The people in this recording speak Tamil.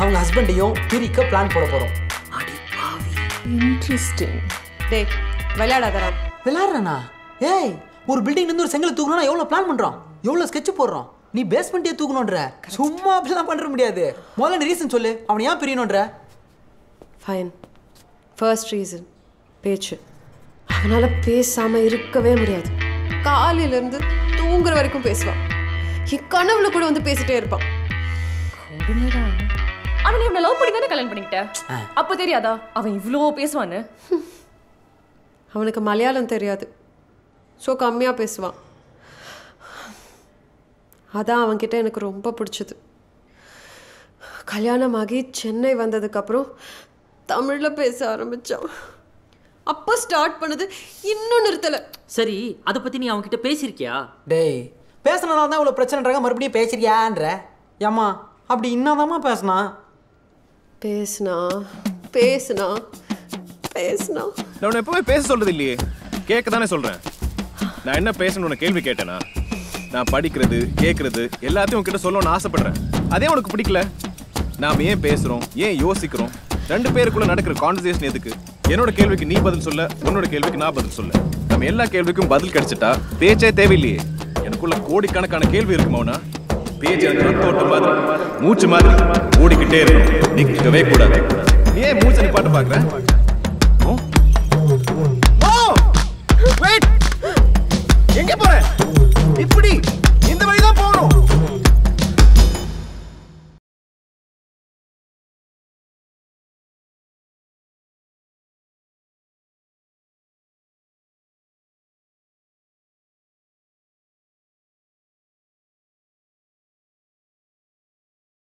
அவங்க ஹஸ்பண்டையும் பிரிக்க பிளான் போட போறோம். இன்ட்ரெஸ்டிங். டேய் விளையாடாதடா. விளையாடுறனா? ஏய் ஒரு பில்டிங்ல இருந்து ஒரு செங்கல் தூக்கணும்னா எவ்வளவு பிளான் பண்றோம், எவ்வளவு ஸ்கெட்ச் போடுறோம். நீ பேஸ்மெண்ட்டே தூக்கணும்ன்ற. சும்மா அப்படிலாம் பண்ண முடியாது. முதல்ல ரீசன் சொல்லு, அவன் ஏன் பிரியணும்ன்ற? ஃபைன். ஃபர்ஸ்ட் ரீசன் பேச்சு. அவனால பேசாம இருக்கவே முடியாது. காலையில இருந்து தூங்குற வரைக்கும் பேசுவான். என் கனவுல கூட வந்து பேசிட்டே இருப்பான். அவனை இவனை லவ் பண்ணி தானே கல்யாணம் பண்ணிக்கிட்ட, அப்போ தெரியாதா அவன் இவ்வளோ பேசுவான்னு? அவனுக்கு மலையாளம் தெரியாது, ஸோ கம்மியாக பேசுவான். அதான் அவன்கிட்ட எனக்கு ரொம்ப பிடிச்சது. கல்யாணமாகி சென்னை வந்ததுக்கப்புறம் தமிழில் பேச ஆரம்பித்தான். அப்போ ஸ்டார்ட் பண்ணது இன்னும் நிறுத்தலை. சரி, அதை பற்றி நீ அவன்கிட்ட பேசியிருக்கியா? டேய் பேசினதால தான் இவ்வளோ பிரச்சனைன்றாங்க, மறுபடியும் பேசுறியான்ற. ஏம்மா அப்படி என்னதாம்மா பேசினா? பேசுனா பேசுனா பேசுனா நான் எப்பவுமே பேச சொல்றது இல்லையே, கேட்க தானே சொல்றேன். நான் என்ன பேசணும்னு உனக்கு கேள்வி கேட்டேனா? நான் படிக்கிறது கேட்கறது எல்லாத்தையும் உன்கிட்ட சொல்லணும்னு ஆசைப்படுறேன். அதே உனக்கு பிடிக்கல. நாம ஏன் பேசுறோம், ஏன் யோசிக்கிறோம், ரெண்டு பேருக்குள்ள நடக்கிற கான்வர்சேஷன் எதுக்கு? என்னோட கேள்விக்கு நீ பதில் சொல்ல, உன்னோட கேள்விக்கு நான் பதில் சொல்ல. நம்ம எல்லா கேள்விக்கும் பதில் கிடைச்சிட்டா பேச்சே தேவையில்லையே. எனக்குள்ள கோடிக்கணக்கான கேள்வி இருக்கு மௌனா. பேச்சு அந்த ரத்தோட்டம் மாதிரி, மூச்சு மாதிரி ஓடிக்கிட்டே இருக்கணும், நிற்கவே கூடாது. ஏன் மூச்சை நிப்பாட்ட பாக்குற?